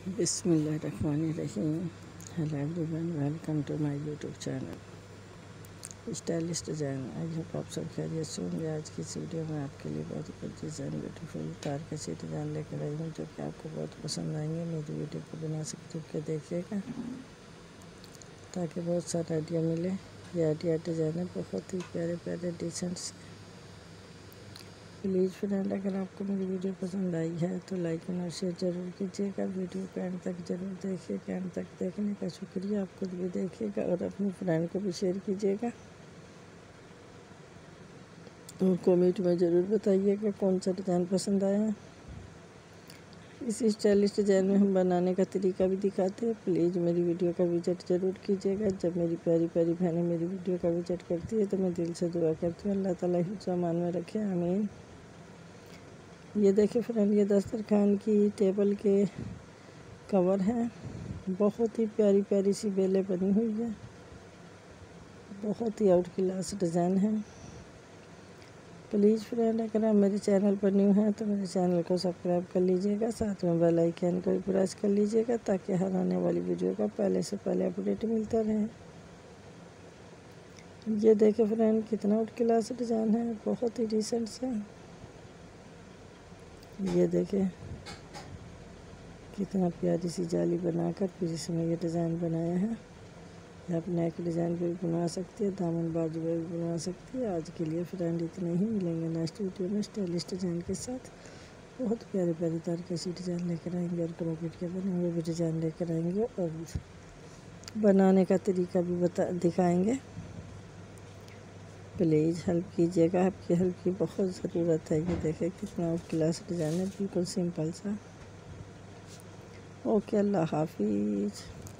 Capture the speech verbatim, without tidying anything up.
बिस्मिल्लाहिर्रहमानिर्रहीम। Hello everyone, welcome to my YouTube channel stylish design. I hope आप सब खैरियत से होंगे। आज की इस वीडियो में आपके लिए बहुत ही डिज़ाइन ब्यूटीफुल तार कसी डिज़ाइन लेकर आई हूँ जो कि आपको बहुत पसंद आएंगे। मेरी वीडियो को बिना स्किप के देखिएगा ताकि बहुत सारा आइडिया मिले। ये आइडिया डिज़ाइन है बहुत ही प्यारे प्यारे डिसेंट से। प्लीज़ फ्रेंड, अगर आपको मेरी वीडियो पसंद आई है तो लाइक और शेयर ज़रूर कीजिएगा। वीडियो को एंड तक ज़रूर देखिएगा। एंड तक देखने का शुक्रिया। आप खुद भी देखिएगा और अपने फ्रेंड को भी शेयर कीजिएगा। और कमेंट में ज़रूर बताइएगा कौन सा डिज़ाइन पसंद आया है। इस स्टाइलिश डिज़ाइन में हम बनाने का तरीका भी दिखाते हैं। प्लीज़ मेरी वीडियो का विजिट ज़रूर कीजिएगा। जब मेरी प्यारी प्यारी बहनें मेरी वीडियो का विजिट करती है तो मैं दिल से दुआ करती हूँ अल्लाह ताला हिफ्ज़ व अमान में रखे, आमीन। ये देखिए फ्रेंड, ये दस्तरखान की टेबल के कवर हैं। बहुत ही प्यारी प्यारी सी बेलें बनी हुई है। बहुत ही आउट क्लास डिज़ाइन है। प्लीज़ फ्रेंड, अगर आप मेरे चैनल पर न्यू हैं तो मेरे चैनल को सब्सक्राइब कर लीजिएगा। साथ में बेल आइकन को भी प्रेस कर लीजिएगा ताकि हर आने वाली वीडियो का पहले से पहले अपडेट मिलता रहे। ये देखिए फ्रेंड, कितना आउट क्लास डिज़ाइन है, बहुत ही डिसेंट से। ये देखिए कितना प्यारी सी जाली बनाकर फिर इसमें ये डिज़ाइन बनाया है। ये आप नेक डिज़ाइन पे भी बनवा सकती है, दामन बाजू पे भी बनवा सकती है। आज के लिए फ्रेंड इतने ही, मिलेंगे नेक्स्ट वीडियो में स्टाइलिश डिज़ाइन के साथ। बहुत प्यारे प्यारे तार कसी डिज़ाइन लेकर आएंगे और क्रॉकेट के बने हुए भी डिज़ाइन लेकर आएंगे और बनाने का तरीका भी बता दिखाएँगे। प्लीज़ हेल्प कीजिएगा, आपकी हेल्प की बहुत ज़रूरत है। ये देखें कितना आउट क्लास डिज़ाइन है, बिल्कुल सिंपल सा। ओके, अल्लाह हाफिज़।